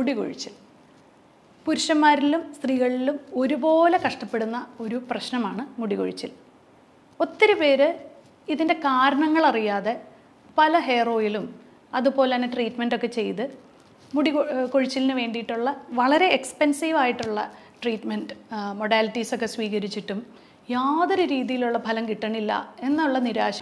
മുടി കൊഴിച്ചിൽ. പുരുഷന്മാരിലും സ്ത്രീകളിലും ഒരുപോലെ കഷ്ടപ്പെടുന്ന ഒരു പ്രശ്നമാണ് മുടി കൊഴിച്ചിൽ. ഒത്തിരി പേര് ഇതിൻ്റെ കാരണങ്ങൾ അറിയാതെ പല ഹെയർ ഓയിലും അതുപോലെ തന്നെ ട്രീറ്റ്മെൻറ്റൊക്കെ ചെയ്ത് മുടി കൊഴിച്ചിലിന് വേണ്ടിയിട്ടുള്ള വളരെ എക്സ്പെൻസീവ് ആയിട്ടുള്ള ട്രീറ്റ്മെൻറ്റ് മൊഡാലിറ്റീസൊക്കെ സ്വീകരിച്ചിട്ടും യാതൊരു രീതിയിലുള്ള ഫലം കിട്ടണില്ല എന്നുള്ള നിരാശ.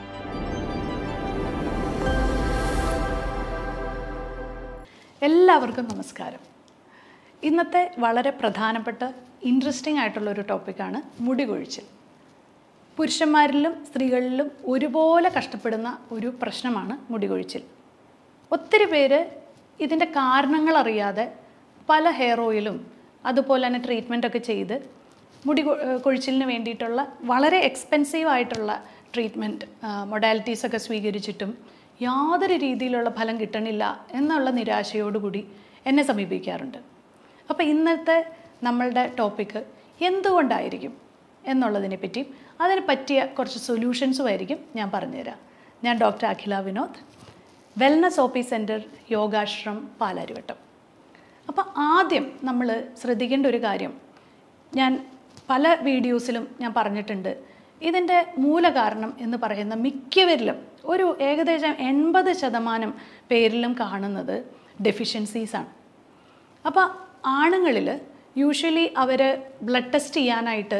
എല്ലാവർക്കും നമസ്കാരം. ഇന്നത്തെ വളരെ പ്രധാനപ്പെട്ട ഇൻട്രസ്റ്റിംഗ് ആയിട്ടുള്ളൊരു ടോപ്പിക്കാണ് മുടി കൊഴിച്ചിൽ. പുരുഷന്മാരിലും സ്ത്രീകളിലും ഒരുപോലെ കഷ്ടപ്പെടുന്ന ഒരു പ്രശ്നമാണ് മുടി കൊഴിച്ചിൽ. ഒത്തിരി പേര് ഇതിൻ്റെ കാരണങ്ങൾ അറിയാതെ പല ഹെയർ ഓയിലും അതുപോലെ തന്നെ ട്രീറ്റ്മെൻറ്റൊക്കെ ചെയ്ത് മുടി കൊഴിച്ചിലിന് വേണ്ടിയിട്ടുള്ള വളരെ എക്സ്പെൻസീവ് ആയിട്ടുള്ള ട്രീറ്റ്മെൻറ്റ് മൊഡാലിറ്റീസൊക്കെ സ്വീകരിച്ചിട്ടും യാതൊരു രീതിയിലുള്ള ഫലം കിട്ടണില്ല എന്നുള്ള നിരാശയോടുകൂടി എന്നെ സമീപിക്കാറുണ്ട്. അപ്പോൾ ഇന്നത്തെ നമ്മളുടെ ടോപ്പിക്ക് എന്തുകൊണ്ടായിരിക്കും എന്നുള്ളതിനെ പറ്റിയും അതിന് പറ്റിയ കുറച്ച് സൊല്യൂഷൻസും ആയിരിക്കും ഞാൻ പറഞ്ഞുതരാം. ഞാൻ doctor Akhila Vinod, wellness O P centre, Yogashram, Palarivattom. അപ്പോൾ ആദ്യം നമ്മൾ ശ്രദ്ധിക്കേണ്ട ഒരു കാര്യം, ഞാൻ പല വീഡിയോസിലും ഞാൻ പറഞ്ഞിട്ടുണ്ട്, ഇതിൻ്റെ മൂലകാരണം എന്ന് പറയുന്ന മിക്കവരിലും ഒരു ഏകദേശം 80% പേരിലും കാണുന്നത് ഡെഫിഷ്യൻസീസാണ്. അപ്പോൾ ആണുങ്ങളിൽ യൂഷ്വലി അവർ ബ്ലഡ് ടെസ്റ്റ് ചെയ്യാനായിട്ട്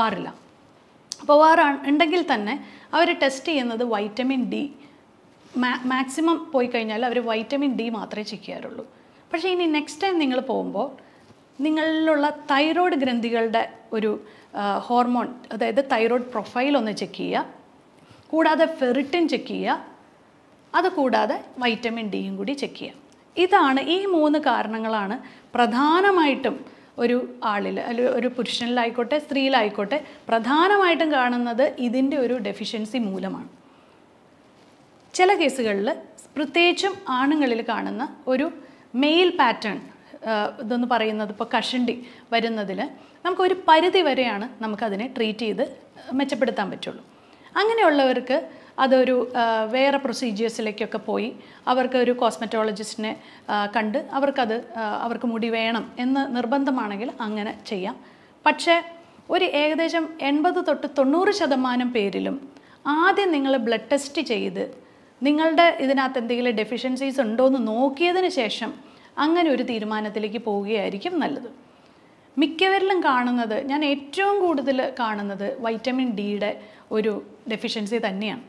പോവാറുണ്ടെങ്കിൽ തന്നെ അവർ ടെസ്റ്റ് ചെയ്യുന്നത് വൈറ്റമിൻ ഡി. മാക്സിമം പോയി കഴിഞ്ഞാൽ അവർ വൈറ്റമിൻ ഡി മാത്രമേ ചെക്ക് ചെയ്യാറുള്ളൂ. പക്ഷേ ഇനി നെക്സ്റ്റ് ടൈം നിങ്ങൾ പോകുമ്പോൾ നിങ്ങളിലുള്ള തൈറോയ്ഡ് ഗ്രന്ഥികളുടെ ഒരു ഹോർമോൺ, അതായത് തൈറോയ്ഡ് പ്രൊഫൈൽ ഒന്ന് ചെക്ക് ചെയ്യുക, കൂടാതെ ഫെറിറ്റിൻ ചെക്ക് ചെയ്യുക, അതുകൂടാതെ വൈറ്റമിൻ ഡിയും കൂടി ചെക്ക് ചെയ്യുക. ഇതാണ്, ഈ 3 കാരണങ്ങളാണ് പ്രധാനമായിട്ടും ഒരു ആളിൽ, അല്ലെങ്കിൽ ഒരു പുരുഷനിലായിക്കോട്ടെ സ്ത്രീയിലായിക്കോട്ടെ പ്രധാനമായിട്ടും കാണുന്നത് ഇതിൻ്റെ ഒരു ഡെഫിഷ്യൻസി മൂലമാണ്. ചില കേസുകളിൽ പ്രത്യേകിച്ചും ആണുങ്ങളിൽ കാണുന്ന ഒരു മെയിൽ പാറ്റേൺ ഇതെന്ന് പറയുന്നത്, ഇപ്പോൾ കഷണ്ടി വരുന്നതിൽ നമുക്കൊരു പരിധി വരെയാണ് നമുക്കതിനെ ട്രീറ്റ് ചെയ്ത് മെച്ചപ്പെടുത്താൻ പറ്റുള്ളൂ. അങ്ങനെയുള്ളവർക്ക് അതൊരു വേറെ പ്രൊസീജിയേഴ്സിലേക്കൊക്കെ പോയി അവർക്ക് കോസ്മെറ്റോളജിസ്റ്റിനെ കണ്ട് അവർക്ക് മുടി വേണം എന്ന് നിർബന്ധമാണെങ്കിൽ അങ്ങനെ ചെയ്യാം. പക്ഷേ ഒരു ഏകദേശം 80 തൊട്ട് 90% പേരിലും ആദ്യം നിങ്ങൾ ബ്ലഡ് ടെസ്റ്റ് ചെയ്ത് നിങ്ങളുടെ ഇതിനകത്ത് എന്തെങ്കിലും ഡെഫിഷ്യൻസീസ് ഉണ്ടോ എന്ന് നോക്കിയതിന് ശേഷം അങ്ങനെ ഒരു തീരുമാനത്തിലേക്ക് പോവുകയായിരിക്കും നല്ലത്. മിക്കവരിലും കാണുന്നത്, ഞാൻ ഏറ്റവും കൂടുതൽ കാണുന്നത് വൈറ്റമിൻ ഡിയുടെ ഒരു ഡെഫിഷ്യൻസി തന്നെയാണ്.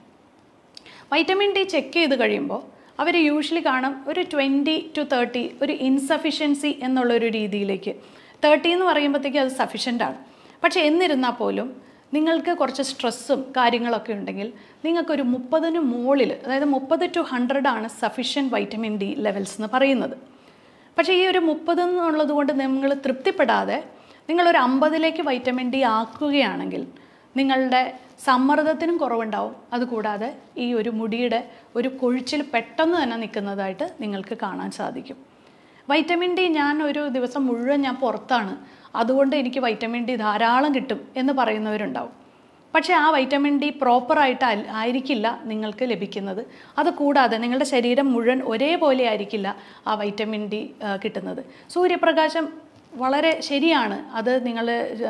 വൈറ്റമിൻ ഡി ചെക്ക് ചെയ്ത് കഴിയുമ്പോൾ അവർ യൂഷ്വലി കാണും ഒരു 20 to 30 ഒരു ഇൻസഫിഷ്യൻസി എന്നുള്ളൊരു രീതിയിലേക്ക്. 30 എന്ന് പറയുമ്പോഴത്തേക്കും അത് സഫിഷ്യൻ്റാണ്. പക്ഷേ എന്നിരുന്നാൽ പോലും നിങ്ങൾക്ക് കുറച്ച് സ്ട്രെസ്സും കാര്യങ്ങളൊക്കെ ഉണ്ടെങ്കിൽ നിങ്ങൾക്കൊരു 30 മുകളിൽ, അതായത് 30 to 100 ആണ് സഫിഷ്യൻറ്റ് വൈറ്റമിൻ ഡി ലെവൽസ് എന്ന് പറയുന്നത്. പക്ഷേ ഈ ഒരു 30 എന്നുള്ളത് കൊണ്ട് നിങ്ങൾ തൃപ്തിപ്പെടാതെ നിങ്ങളൊരു 50ലേക്ക് വൈറ്റമിൻ ഡി ആക്കുകയാണെങ്കിൽ നിങ്ങളുടെ സമ്മർദ്ദത്തിനും കുറവുണ്ടാവും. അതുകൂടാതെ ഈ ഒരു മുടിയുടെ ഒരു കൊഴിച്ചിൽ പെട്ടെന്ന് തന്നെ നിൽക്കുന്നതായിട്ട് നിങ്ങൾക്ക് കാണാൻ സാധിക്കും. വൈറ്റമിൻ ഡി ഞാൻ ഒരു ദിവസം മുഴുവൻ ഞാൻ പുറത്താണ്, അതുകൊണ്ട് എനിക്ക് വൈറ്റമിൻ ഡി ധാരാളം കിട്ടും എന്ന് പറയുന്നവരുണ്ടാവും. പക്ഷേ ആ വൈറ്റമിൻ ഡി പ്രോപ്പറായിട്ട് ആയിരിക്കില്ല നിങ്ങൾക്ക് ലഭിക്കുന്നത്. അതുകൂടാതെ നിങ്ങളുടെ ശരീരം മുഴുവൻ ഒരേപോലെ ആയിരിക്കില്ല ആ വൈറ്റമിൻ ഡി കിട്ടുന്നത്. സൂര്യപ്രകാശം വളരെ ശരിയാണ്, അത് നിങ്ങൾ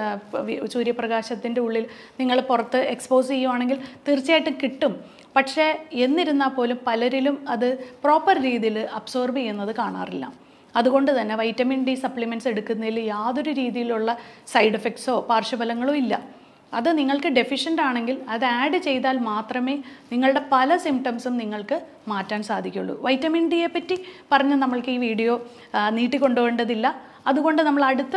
സൂര്യപ്രകാശത്തിൻ്റെ ഉള്ളിൽ നിങ്ങൾ പുറത്ത് എക്സ്പോസ് ചെയ്യുവാണെങ്കിൽ തീർച്ചയായിട്ടും കിട്ടും. പക്ഷേ എന്നിരുന്നാൽ പോലും പലരിലും അത് പ്രോപ്പർ രീതിയിൽ അബ്സോർബ് ചെയ്യുന്നത് കാണാറില്ല. അതുകൊണ്ട് തന്നെ വൈറ്റമിൻ ഡി സപ്ലിമെൻറ്റ്സ് എടുക്കുന്നതിൽ യാതൊരു രീതിയിലുള്ള സൈഡ് എഫക്ട്സോ പാർശ്വഫലങ്ങളോ ഇല്ല. അത് നിങ്ങൾക്ക് ഡെഫിഷ്യൻ്റ് ആണെങ്കിൽ അത് ആഡ് ചെയ്താൽ മാത്രമേ നിങ്ങളുടെ പല സിംറ്റംസും നിങ്ങൾക്ക് മാറ്റാൻ സാധിക്കുള്ളൂ. വൈറ്റമിൻ ഡിയെ പറ്റി പറഞ്ഞ് നമ്മൾക്ക് ഈ വീഡിയോ നീട്ടിക്കൊണ്ടുപോകേണ്ടതില്ല. അതുകൊണ്ട് നമ്മൾ അടുത്ത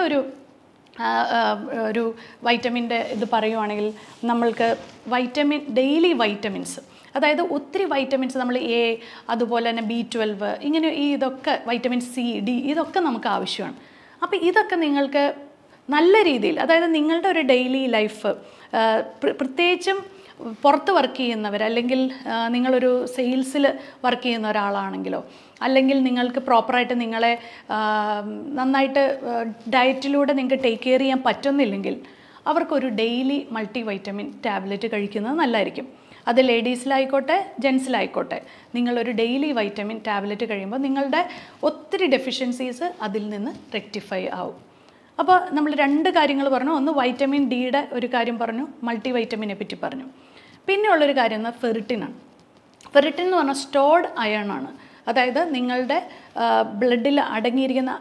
ഒരു വൈറ്റമിൻ്റെ ഇത് പറയുവാണെങ്കിൽ നമ്മൾക്ക് ഡെയിലി വൈറ്റമിൻസ്, അതായത് ഒത്തിരി വൈറ്റമിൻസ് നമ്മൾ എ, അതുപോലെ തന്നെ B12, ഇങ്ങനെ ഇതൊക്കെ വൈറ്റമിൻ സി, ഡി, ഇതൊക്കെ നമുക്ക് ആവശ്യമാണ്. അപ്പോൾ ഇതൊക്കെ നിങ്ങൾക്ക് നല്ല രീതിയിൽ, അതായത് നിങ്ങളുടെ ഒരു ഡെയിലി ലൈഫ്, പ്രത്യേകിച്ചും പുറത്ത് വർക്ക് ചെയ്യുന്നവർ, അല്ലെങ്കിൽ നിങ്ങളൊരു സെയിൽസിൽ വർക്ക് ചെയ്യുന്ന ഒരാളാണെങ്കിലോ, അല്ലെങ്കിൽ നിങ്ങൾക്ക് പ്രോപ്പറായിട്ട് നിങ്ങളെ നന്നായിട്ട് ഡയറ്റിലൂടെ നിങ്ങൾക്ക് ടേക്ക് കെയർ ചെയ്യാൻ പറ്റുന്നില്ലെങ്കിൽ അവർക്കൊരു ഡെയിലി മൾട്ടി വൈറ്റമിൻ ടാബ്ലറ്റ് കഴിക്കുന്നത് നല്ലതായിരിക്കും. അത് ലേഡീസിലായിക്കോട്ടെ ജെൻസിലായിക്കോട്ടെ, നിങ്ങളൊരു ഡെയിലി വൈറ്റമിൻ ടാബ്ലറ്റ് കഴിയുമ്പോൾ നിങ്ങളുടെ ഒത്തിരി ഡെഫിഷ്യൻസീസ് അതിൽ നിന്ന് റെക്ടിഫൈ ആവും. അപ്പോൾ നമ്മൾ 2 കാര്യങ്ങൾ പറഞ്ഞു. ഒന്ന് വൈറ്റമിൻ ഡിയുടെ ഒരു കാര്യം പറഞ്ഞു, മൾട്ടി വൈറ്റമിനെ പറ്റി പറഞ്ഞു. പിന്നെയുള്ളൊരു കാര്യം എന്നാൽ ഫെറിറ്റിനാണ്. ഫെറിറ്റിൻ എന്ന് പറഞ്ഞാൽ സ്റ്റോർഡ് അയൺ ആണ്. അതായത് നിങ്ങളുടെ ബ്ലഡിൽ അടങ്ങിയിരിക്കുന്ന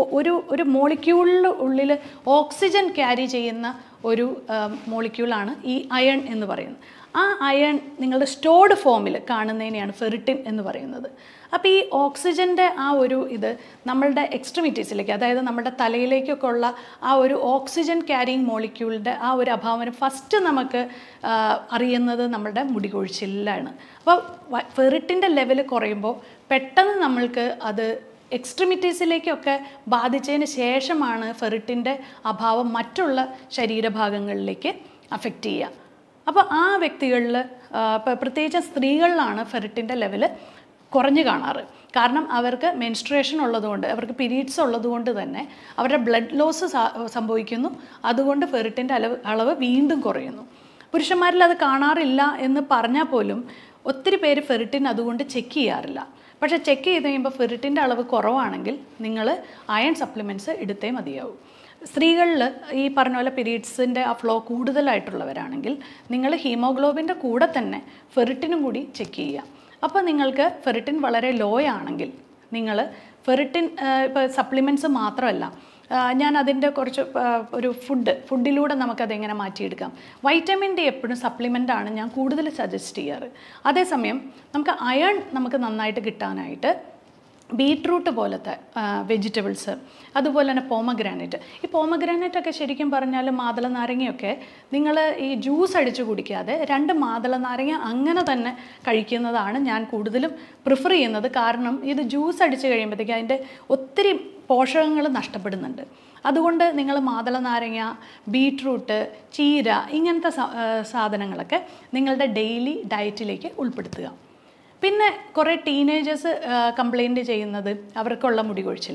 ഒരു മോളിക്യൂളിൽ ഉള്ളിൽ ഓക്സിജൻ ക്യാരി ചെയ്യുന്ന ഒരു മോളിക്യൂളാണ് ഈ അയൺ എന്ന് പറയുന്നത്. ആ അയൺ നിങ്ങളുടെ സ്റ്റോർഡ് ഫോമിൽ കാണുന്നതിനെയാണ് ഫെറിറ്റിൻ എന്ന് പറയുന്നത്. അപ്പോൾ ഈ ഓക്സിജൻ്റെ ആ ഒരു ഇത് നമ്മളുടെ എക്സ്ട്രിമിറ്റീസിലേക്ക്, അതായത് നമ്മുടെ തലയിലേക്കൊക്കെ ഉള്ള ആ ഒരു ഓക്സിജൻ ക്യാരിങ് മോളിക്യൂളിൻ്റെ ആ ഒരു അഭാവം ഫസ്റ്റ് നമുക്ക് അറിയുന്നത് നമ്മുടെ മുടി കൊഴിച്ചിലാണ്. അപ്പോൾ ഫെറിറ്റിൻ്റെ ലെവൽ കുറയുമ്പോൾ പെട്ടെന്ന് നമ്മൾക്ക് അത് എക്സ്ട്രിമിറ്റീസിലേക്കൊക്കെ ബാധിച്ചതിന് ശേഷമാണ് ഫെറിറ്റിൻ്റെ അഭാവം മറ്റുള്ള ശരീരഭാഗങ്ങളിലേക്ക് അഫക്റ്റ് ചെയ്യുക. അപ്പോൾ ആ വ്യക്തികളിൽ പ്രത്യേകിച്ച് സ്ത്രീകളിലാണ് ഫെറിറ്റിൻ്റെ ലെവൽ കുറഞ്ഞു കാണാറ്. കാരണം അവർക്ക് മെൻസ്ട്രുവേഷൻ ഉള്ളതുകൊണ്ട്, അവർക്ക് പീരീഡ്സ് ഉള്ളതുകൊണ്ട് തന്നെ അവരുടെ ബ്ലഡ് ലോസ് സംഭവിക്കുന്നു. അതുകൊണ്ട് ഫെറിറ്റിൻ്റെ അളവ് വീണ്ടും കുറയുന്നു. പുരുഷന്മാരിൽ അത് കാണാറില്ല എന്ന് പറഞ്ഞാൽ പോലും ഒത്തിരി പേര് ഫെറിറ്റിൻ അതുകൊണ്ട് ചെക്ക് ചെയ്യാറില്ല. പക്ഷേ ചെക്ക് ചെയ്ത് കഴിയുമ്പോൾ ഫെറിറ്റിൻ്റെ അളവ് കുറവാണെങ്കിൽ നിങ്ങൾ അയൺ സപ്ലിമെൻറ്റ്സ് എടുത്തേ മതിയാവും. സ്ത്രീകളിൽ ഈ പറഞ്ഞ പോലെ പീരീഡ്സിൻ്റെ ആ ഫ്ലോ കൂടുതലായിട്ടുള്ളവരാണെങ്കിൽ നിങ്ങൾ ഹീമോഗ്ലോബിൻ്റെ കൂടെ തന്നെ ഫെറിറ്റിനും കൂടി ചെക്ക് ചെയ്യുക. അപ്പോൾ നിങ്ങൾക്ക് ഫെറിറ്റിൻ വളരെ ലോ ആണെങ്കിൽ നിങ്ങൾ ഫെറിറ്റിൻ ഇപ്പോൾ സപ്ലിമെൻറ്റ്സ് മാത്രമല്ല, ഞാൻ അതിൻ്റെ കുറച്ച് ഒരു ഫുഡിലൂടെ നമുക്കതെങ്ങനെ മാറ്റിയെടുക്കാം. വൈറ്റമിൻ ഡി എപ്പോഴും സപ്ലിമെൻ്റാണ് ഞാൻ കൂടുതൽ സജസ്റ്റ് ചെയ്യാറ്. അതേസമയം നമുക്ക് അയൺ നമുക്ക് നന്നായിട്ട് കിട്ടാനായിട്ട് ബീട്രൂട്ട് പോലത്തെ വെജിറ്റബിൾസ്, അതുപോലെ തന്നെ പോമഗ്രാനൈറ്റ്. ഈ പോമഗ്രാനൈറ്റൊക്കെ ശരിക്കും പറഞ്ഞാൽ മാതള നാരങ്ങയൊക്കെ നിങ്ങൾ ഈ ജ്യൂസ് അടിച്ച് കുടിക്കാതെ 2 മാതള നാരങ്ങ അങ്ങനെ തന്നെ കഴിക്കുന്നതാണ് ഞാൻ കൂടുതലും പ്രിഫർ ചെയ്യുന്നത്. കാരണം ഇത് ജ്യൂസ് അടിച്ച് കഴിയുമ്പോഴത്തേക്ക് അതിൻ്റെ ഒത്തിരി പോഷകങ്ങൾ നഷ്ടപ്പെടുന്നുണ്ട്. അതുകൊണ്ട് നിങ്ങൾ മാതള നാരങ്ങ, ബീട്രൂട്ട്, ചീര ഇങ്ങനത്തെ സാധനങ്ങളൊക്കെ നിങ്ങളുടെ ഡെയിലി ഡയറ്റിലേക്ക് ഉൾപ്പെടുത്തുക. പിന്നെ കുറേ ടീനേജേഴ്സ് കംപ്ലൈൻറ്റ് ചെയ്യുന്നത് അവർക്കുള്ള മുടി കൊഴിച്ചിൽ.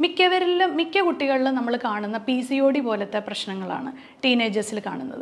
മിക്ക കുട്ടികളിലും നമ്മൾ കാണുന്ന PCOD പോലത്തെ പ്രശ്നങ്ങളാണ് ടീനേജേഴ്സിൽ കാണുന്നത്.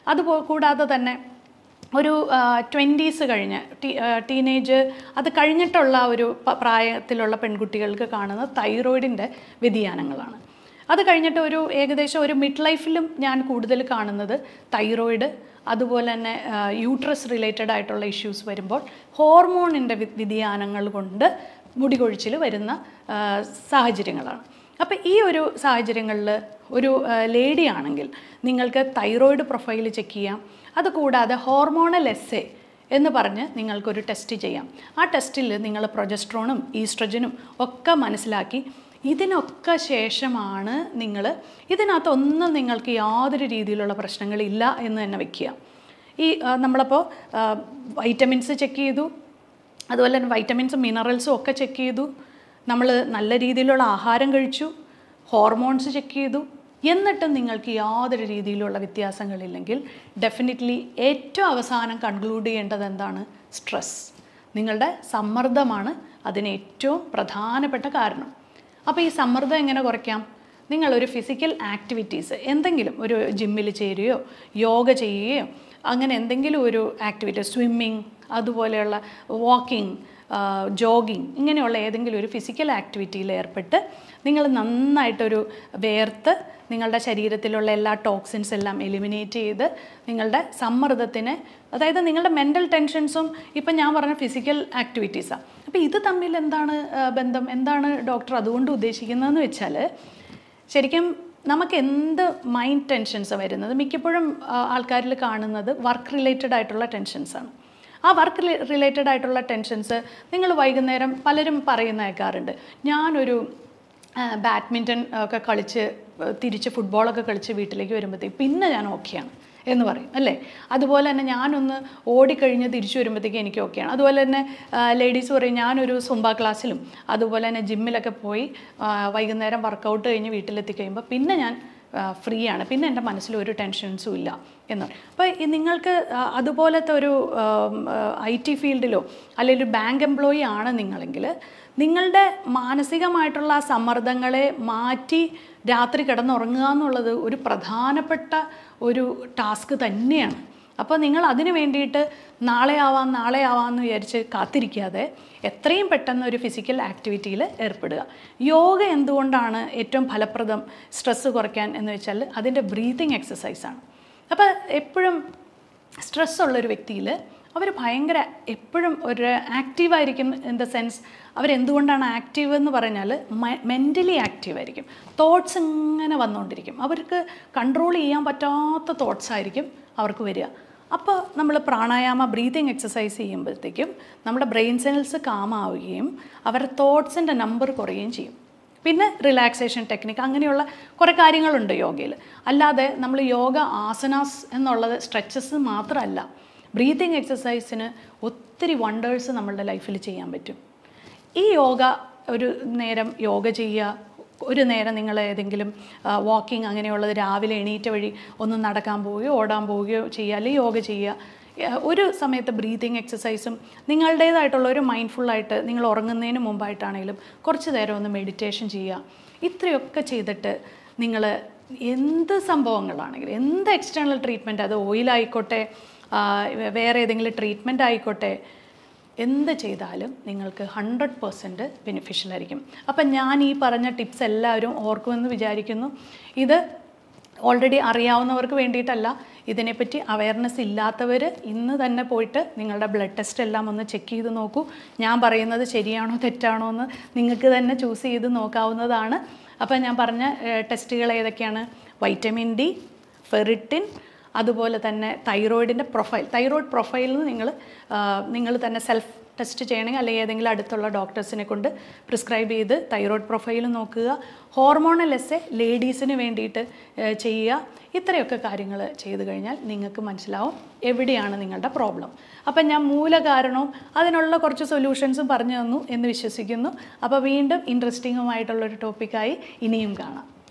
കൂടാതെ തന്നെ ഒരു 20s കഴിഞ്ഞ് ടീനേജ് അത് കഴിഞ്ഞിട്ടുള്ള ഒരു പ്രായത്തിലുള്ള പെൺകുട്ടികൾക്ക് കാണുന്ന തൈറോയിഡിൻ്റെ വ്യതിയാനങ്ങളാണ്. അത് കഴിഞ്ഞിട്ട് ഏകദേശം ഒരു മിഡ് ലൈഫിലും ഞാൻ കൂടുതൽ കാണുന്നത് തൈറോയിഡ്, അതുപോലെ തന്നെ യൂട്രസ് റിലേറ്റഡ് ആയിട്ടുള്ള ഇഷ്യൂസ് വരുമ്പോൾ ഹോർമോണിൻ്റെ വ്യതിയാനങ്ങൾ കൊണ്ട് മുടി കൊഴിച്ചിൽ വരുന്ന സാഹചര്യങ്ങളാണ്. അപ്പോൾ ഈ ഒരു സാഹചര്യങ്ങളിൽ ഒരു ലേഡി ആണെങ്കിൽ നിങ്ങൾക്ക് തൈറോയിഡ് പ്രൊഫൈൽ ചെക്ക് ചെയ്യാം. അതുകൂടാതെ ഹോർമോണൽ എസ്സേ എന്ന് പറഞ്ഞ് നിങ്ങൾക്കൊരു ടെസ്റ്റ് ചെയ്യാം. ആ ടെസ്റ്റിൽ നിങ്ങൾ പ്രൊജസ്ട്രോണും ഈസ്ട്രജനും ഒക്കെ മനസ്സിലാക്കി ഇതിനൊക്കെ ശേഷമാണ് ഇതിനകത്തൊന്നും നിങ്ങൾക്ക് യാതൊരു രീതിയിലുള്ള പ്രശ്നങ്ങളില്ല എന്ന് തന്നെ വയ്ക്കുക. നമ്മളപ്പോൾ വൈറ്റമിൻസ് ചെക്ക് ചെയ്തു, അതുപോലെ തന്നെ വൈറ്റമിൻസും മിനറൽസും ഒക്കെ ചെക്ക് ചെയ്തു, നമ്മൾ നല്ല രീതിയിലുള്ള ആഹാരം കഴിച്ചു, ഹോർമോൺസ് ചെക്ക് ചെയ്തു, എന്നിട്ടും നിങ്ങൾക്ക് യാതൊരു രീതിയിലുള്ള വ്യത്യാസങ്ങളില്ലെങ്കിൽ ഡെഫിനറ്റ്ലി ഏറ്റവും അവസാനം കൺക്ലൂഡ് ചെയ്യേണ്ടത് എന്താണ്? സ്ട്രെസ്. നിങ്ങളുടെ സമ്മർദ്ദമാണ് അതിന് ഏറ്റവും പ്രധാനപ്പെട്ട കാരണം. അപ്പോൾ ഈ സമ്മർദ്ദം എങ്ങനെ കുറയ്ക്കാം? നിങ്ങളൊരു ഫിസിക്കൽ ആക്ടിവിറ്റീസ് എന്തെങ്കിലും ഒരു ജിമ്മിൽ ചേരുകയോ യോഗ ചെയ്യുകയോ അങ്ങനെ എന്തെങ്കിലും ഒരു ആക്ടിവിറ്റി, സ്വിമ്മിങ്, അതുപോലെയുള്ള വാക്കിംഗ്, ജോഗിങ്, ഇങ്ങനെയുള്ള ഏതെങ്കിലും ഒരു ഫിസിക്കൽ ആക്ടിവിറ്റിയിൽ ഏർപ്പെട്ട് നിങ്ങൾ നന്നായിട്ടൊരു വേർത്ത് നിങ്ങളുടെ ശരീരത്തിലുള്ള എല്ലാ ടോക്സിൻസ് എല്ലാം എലിമിനേറ്റ് ചെയ്ത് നിങ്ങളുടെ സമ്മർദ്ദത്തിനെ, അതായത് നിങ്ങളുടെ മെൻ്റൽ ടെൻഷൻസും ഇപ്പം ഞാൻ പറഞ്ഞ ഫിസിക്കൽ ആക്ടിവിറ്റീസാണ്. അപ്പോൾ ഇത് തമ്മിൽ എന്താണ് ബന്ധം? എന്താണ് ഡോക്ടർ അതുകൊണ്ട് ഉദ്ദേശിക്കുന്നതെന്ന് വെച്ചാൽ, ശരിക്കും നമുക്ക് എന്ത് മൈൻഡ് ടെൻഷൻസ് വരുന്നത് മിക്കപ്പോഴും ആൾക്കാരിൽ കാണുന്നത് വർക്ക് റിലേറ്റഡ് ആയിട്ടുള്ള ടെൻഷൻസാണ്. ആ വർക്ക് റിലേറ്റഡ് ആയിട്ടുള്ള ടെൻഷൻസ് നിങ്ങൾ വൈകുന്നേരം പലരും പറയുന്ന കേൾക്കാറുണ്ട്, ഞാനൊരു ബാഡ്മിൻ്റൺ ഒക്കെ കളിച്ച് തിരിച്ച് ഫുട്ബോളൊക്കെ കളിച്ച് വീട്ടിലേക്ക് വരുമ്പോഴത്തേക്ക് പിന്നെ ഞാൻ ഓക്കെയാണ് എന്ന് പറയും, അല്ലേ? അതുപോലെ തന്നെ ഞാനൊന്ന് ഓടിക്കഴിഞ്ഞ് തിരിച്ചു വരുമ്പോഴത്തേക്ക് എനിക്ക് ഓക്കെയാണ്. അതുപോലെ തന്നെ ലേഡീസ് പറയും, ഞാനൊരു സുംബ ക്ലാസ്സിലും അതുപോലെ തന്നെ ജിമ്മിലൊക്കെ പോയി വൈകുന്നേരം വർക്കൗട്ട് കഴിഞ്ഞ് വീട്ടിലെത്തിക്കഴിയുമ്പോൾ പിന്നെ ഞാൻ ഫ്രീ ആണ്, പിന്നെ എൻ്റെ മനസ്സിൽ ഒരു ടെൻഷൻസും ഇല്ല എന്ന് പറയും. അപ്പോൾ നിങ്ങൾക്ക് അതുപോലത്തെ ഒരു IT ഫീൽഡിലോ അല്ലെങ്കിൽ ഒരു ബാങ്ക് എംപ്ലോയി ആണ് നിങ്ങളെങ്കിൽ നിങ്ങളുടെ മാനസികമായിട്ടുള്ള സമ്മർദ്ദങ്ങളെ മാറ്റി രാത്രി കിടന്നുറങ്ങുക എന്നുള്ളത് ഒരു പ്രധാനപ്പെട്ട ഒരു ടാസ്ക് തന്നെയാണ്. അപ്പോൾ നിങ്ങൾ അതിന് വേണ്ടിയിട്ട് നാളെ ആവാമെന്ന് വിചാരിച്ച് കാത്തിരിക്കാതെ എത്രയും പെട്ടെന്ന് ഒരു ഫിസിക്കൽ ആക്ടിവിറ്റിയിൽ ഏർപ്പെടുക. യോഗ എന്തുകൊണ്ടാണ് ഏറ്റവും ഫലപ്രദം സ്ട്രെസ്സ് കുറയ്ക്കാൻ എന്ന് വെച്ചാൽ അതിൻ്റെ ബ്രീതിങ് എക്സസൈസാണ്. അപ്പോൾ എപ്പോഴും സ്ട്രെസ്സുള്ളൊരു വ്യക്തിയിൽ അവർ ഭയങ്കര എപ്പോഴും ഒരു ആക്റ്റീവായിരിക്കും. ഇൻ ദ സെൻസ് അവരെന്തുകൊണ്ടാണ് ആക്റ്റീവ് എന്ന് പറഞ്ഞാൽ മെൻ്റലി ആക്റ്റീവായിരിക്കും. തോട്ട്സ് ഇങ്ങനെ വന്നുകൊണ്ടിരിക്കും. അവർക്ക് കൺട്രോൾ ചെയ്യാൻ പറ്റാത്ത തോട്ട്സ് ആയിരിക്കും അവർക്ക് വരിക. അപ്പോൾ നമ്മൾ പ്രാണായാമ ബ്രീതിങ് എക്സസൈസ് ചെയ്യുമ്പോഴത്തേക്കും നമ്മുടെ ബ്രെയിൻ സെൽസ് കാമാവുകയും അവരുടെ തോട്ട്സിൻ്റെ നമ്പർ കുറയുകയും ചെയ്യും. പിന്നെ റിലാക്സേഷൻ ടെക്നിക്ക് അങ്ങനെയുള്ള കുറേ കാര്യങ്ങളുണ്ട് യോഗയിൽ. അല്ലാതെ നമ്മൾ യോഗ ആസനാസ് എന്നുള്ളത് സ്ട്രെച്ചസ് മാത്രമല്ല, ബ്രീതിങ് എക്സസൈസിന് ഒത്തിരി വണ്ടേഴ്സ് നമ്മളുടെ ലൈഫിൽ ചെയ്യാൻ പറ്റും. ഈ യോഗ ഒരു നേരം യോഗ ചെയ്യുക, ഒരു നേരം നിങ്ങൾ ഏതെങ്കിലും വാക്കിംഗ് അങ്ങനെയുള്ളത് രാവിലെ എണീറ്റ വഴി ഒന്ന് നടക്കാൻ പോവുകയോ ഓടാൻ പോവുകയോ ചെയ്യുക, അല്ലെങ്കിൽ യോഗ ചെയ്യുക. ഒരു സമയത്ത് ബ്രീതിങ് എക്സസൈസും നിങ്ങളുടേതായിട്ടുള്ള ഒരു മൈൻഡ്ഫുള്ളായിട്ട് നിങ്ങൾ ഉറങ്ങുന്നതിന് മുമ്പായിട്ടാണെങ്കിലും കുറച്ച് നേരം ഒന്ന് മെഡിറ്റേഷൻ ചെയ്യുക. ഇത്രയൊക്കെ ചെയ്തിട്ട് നിങ്ങൾ എന്ത് സംഭവങ്ങളാണെങ്കിലും, എന്ത് എക്സ്റ്റേണൽ ട്രീറ്റ്മെൻറ്റ്, അത് ഓയിലായിക്കോട്ടെ വേറെ ഏതെങ്കിലും ട്രീറ്റ്മെൻറ്റ് ആയിക്കോട്ടെ, എന്ത് ചെയ്താലും നിങ്ങൾക്ക് 100% ബെനിഫിഷ്യലായിരിക്കും. അപ്പം ഞാൻ ഈ പറഞ്ഞ ടിപ്സ് എല്ലാവരും ഓർക്കുമെന്ന് വിചാരിക്കുന്നു. ഇത് ഓൾറെഡി അറിയാവുന്നവർക്ക് വേണ്ടിയിട്ടല്ല, ഇതിനെപ്പറ്റി അവയർനെസ് ഇല്ലാത്തവർ ഇന്ന് തന്നെ പോയിട്ട് നിങ്ങളുടെ ബ്ലഡ് ടെസ്റ്റ് എല്ലാം ഒന്ന് ചെക്ക് ചെയ്ത് നോക്കൂ. ഞാൻ പറയുന്നത് ശരിയാണോ തെറ്റാണോ എന്ന് നിങ്ങൾക്ക് തന്നെ ചൂസ് ചെയ്ത് നോക്കാവുന്നതാണ്. അപ്പം ഞാൻ പറഞ്ഞ ടെസ്റ്റുകൾ ഏതൊക്കെയാണ്? വൈറ്റമിൻ ഡി, ഫെറിറ്റിൻ, അതുപോലെ തന്നെ തൈറോയിഡിൻ്റെ തൈറോയിഡ് പ്രൊഫൈലിൽ നിങ്ങൾ തന്നെ സെൽഫ് ടെസ്റ്റ് ചെയ്യണമെങ്കിൽ അല്ലെങ്കിൽ ഏതെങ്കിലും അടുത്തുള്ള ഡോക്ടേഴ്സിനെ കൊണ്ട് പ്രിസ്ക്രൈബ് ചെയ്ത് തൈറോയിഡ് പ്രൊഫൈൽ നോക്കുക. ഹോർമോണൽ എസ്സേ ലേഡീസിന് വേണ്ടിയിട്ട് ചെയ്യുക. ഇത്രയൊക്കെ കാര്യങ്ങൾ ചെയ്തു കഴിഞ്ഞാൽ നിങ്ങൾക്ക് മനസ്സിലാവും എവിടെയാണ് നിങ്ങളുടെ പ്രോബ്ലം. അപ്പം ഞാൻ മൂലകാരണവും അതിനുള്ള കുറച്ച് സൊല്യൂഷൻസും പറഞ്ഞു തന്നു എന്ന് വിശ്വസിക്കുന്നു. അപ്പോൾ വീണ്ടും ഇൻട്രസ്റ്റിങ്ങുമായിട്ടുള്ളൊരു ടോപ്പിക്കായി ഇനിയും കാണാം.